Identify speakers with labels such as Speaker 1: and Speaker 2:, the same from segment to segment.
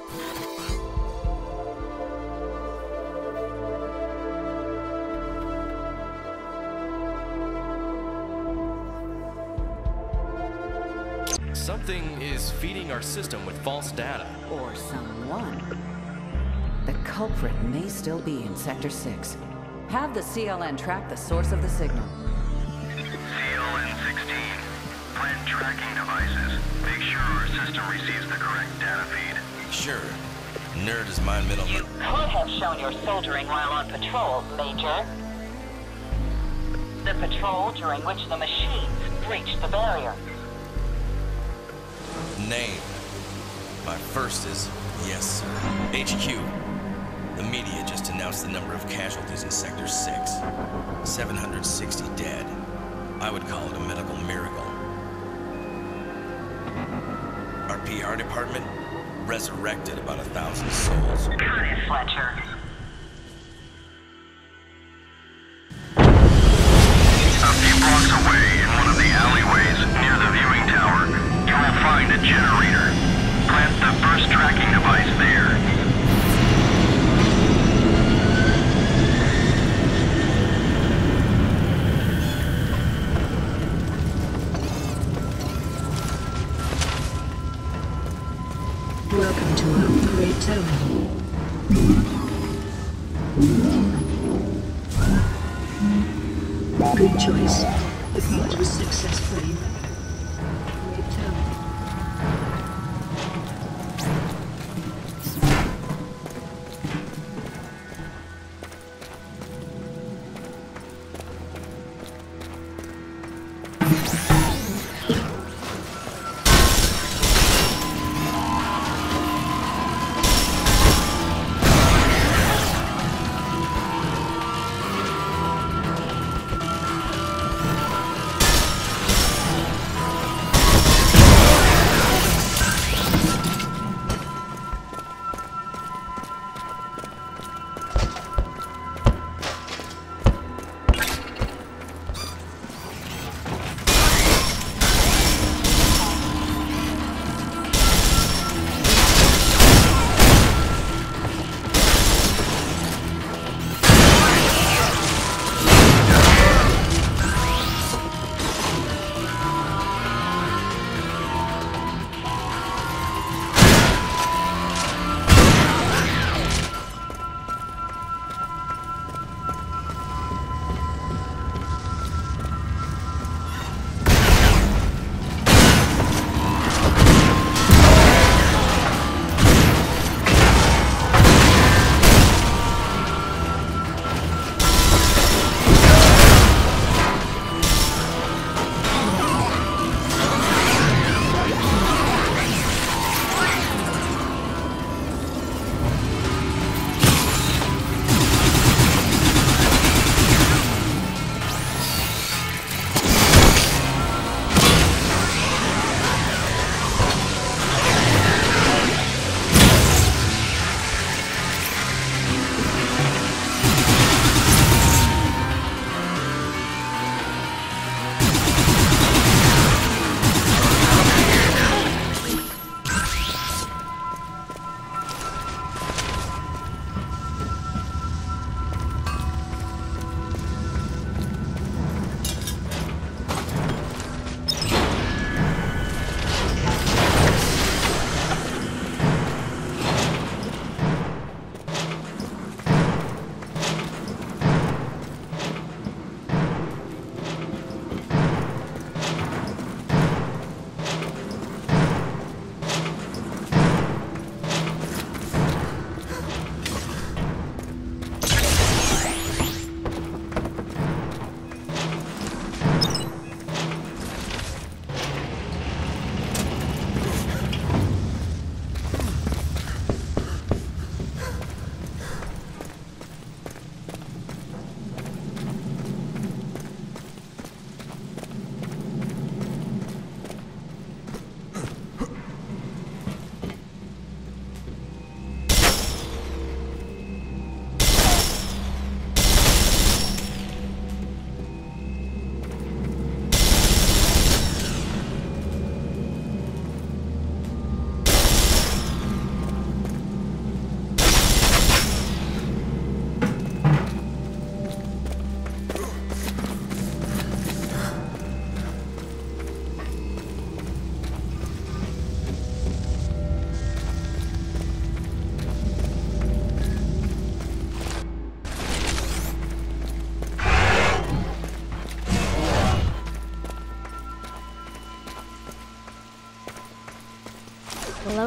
Speaker 1: Something is feeding our system with false data.
Speaker 2: Or someone. The culprit may still be in Sector 6. Have the CLN track the source of the signal.
Speaker 3: CLN-16. Plant tracking devices. Make sure our system receives the correct data feed.
Speaker 4: Sure. Nerd is my middle name.
Speaker 5: You could have shown your soldering while on patrol, Major. The patrol during which the machines breached the barrier.
Speaker 4: Name. My first is, yes, sir, HQ. The media just announced the number of casualties in Sector 6. 760 dead. I would call it a medical miracle. Our PR department resurrected about 1,000 souls.
Speaker 5: Cut it, Fletcher.
Speaker 3: A few blocks away, in one of the alleyways near the viewing tower, you will find a generator. Plant the first tracking device there.
Speaker 6: Welcome to our upgrade terminal. Good choice. The part was successfully. Upgrade terminal.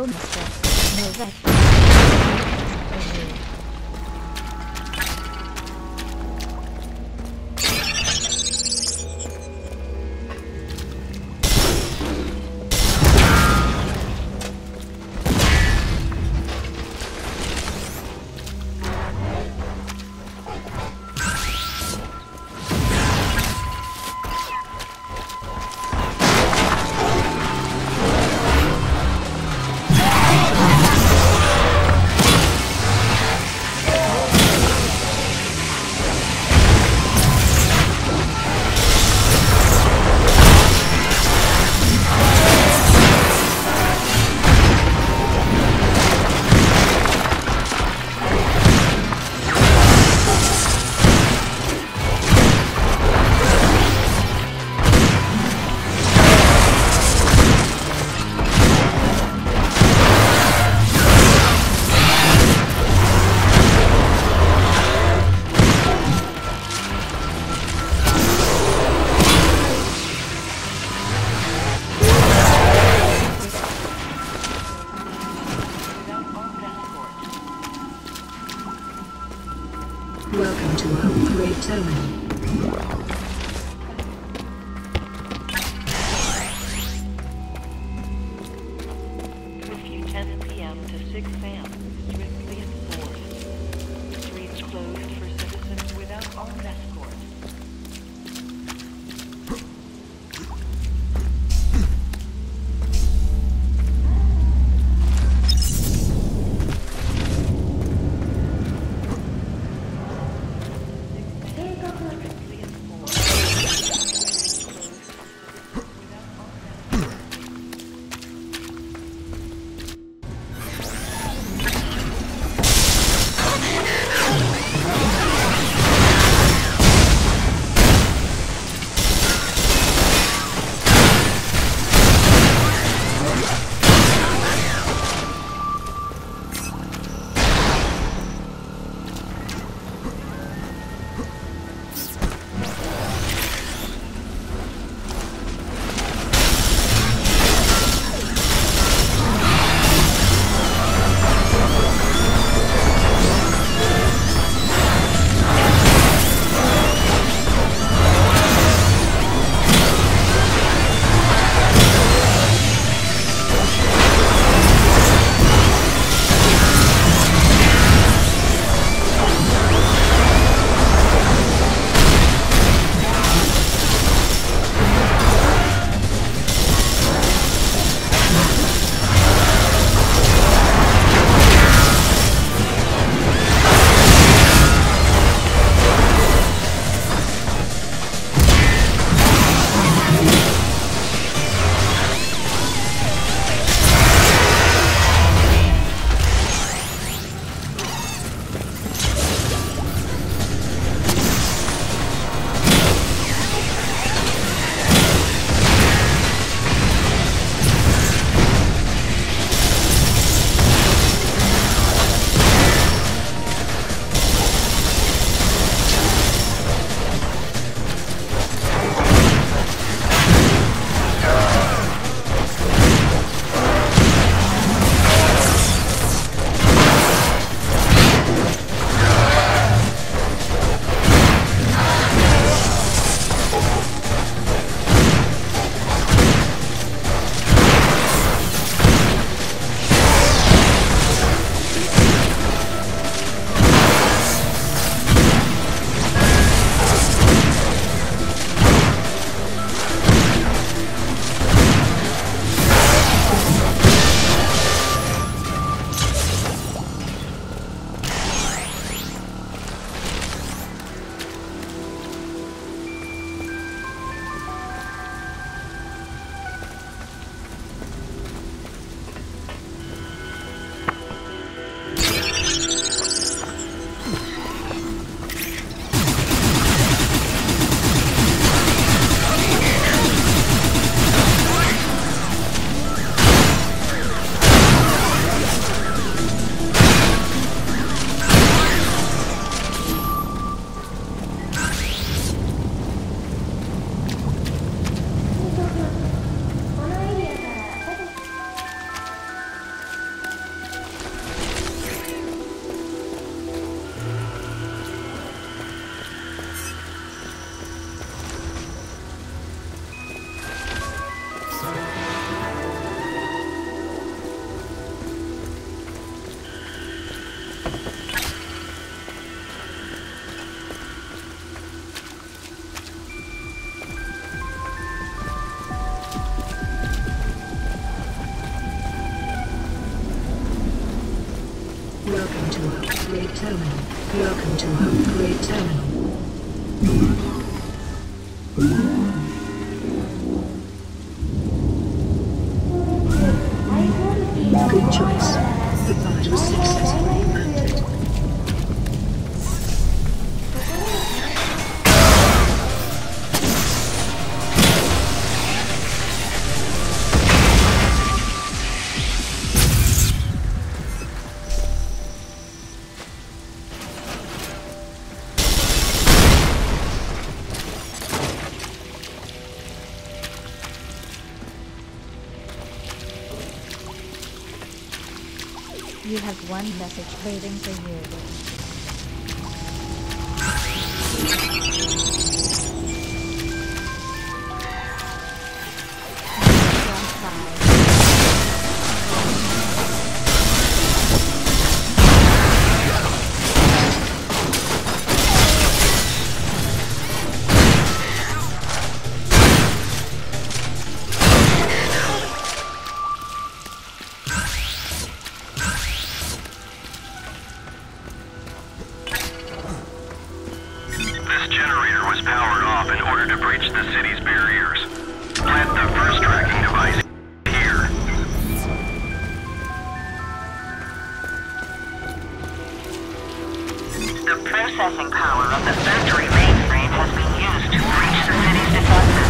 Speaker 7: Mister. No vet.
Speaker 6: Welcome to our upgrade terminal.
Speaker 5: Curfew 10 p.m. to 6 a.m. Strictly enforced. Streets closed for citizens without armed escort.
Speaker 6: Welcome to upgrade terminal. Welcome to upgrade terminal. Good choice. The pod was successfully mounted.
Speaker 7: You have one message waiting for you.
Speaker 3: This generator was powered off in order to breach the city's barriers. Plant the first tracking device here.
Speaker 8: The processing power of the factory mainframe has been used to breach the city's defenses.